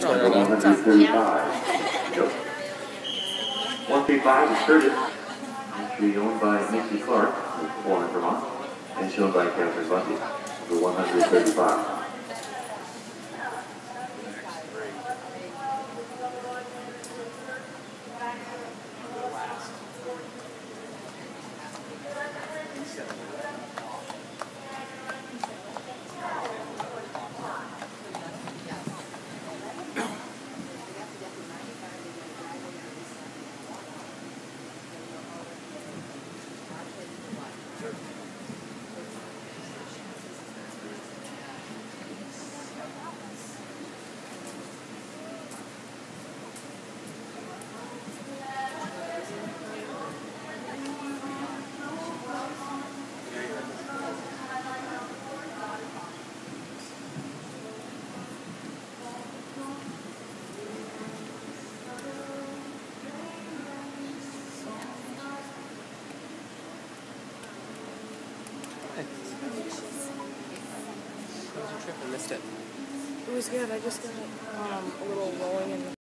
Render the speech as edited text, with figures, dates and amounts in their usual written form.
Number Yeah. 135. Go. 135 is Curtis. Entry owned by Missy Clark of Warren, Vermont, and shown by Catherine Bundy. Number 135. How was your trip? I missed it. It was good. I just got a little rolling in the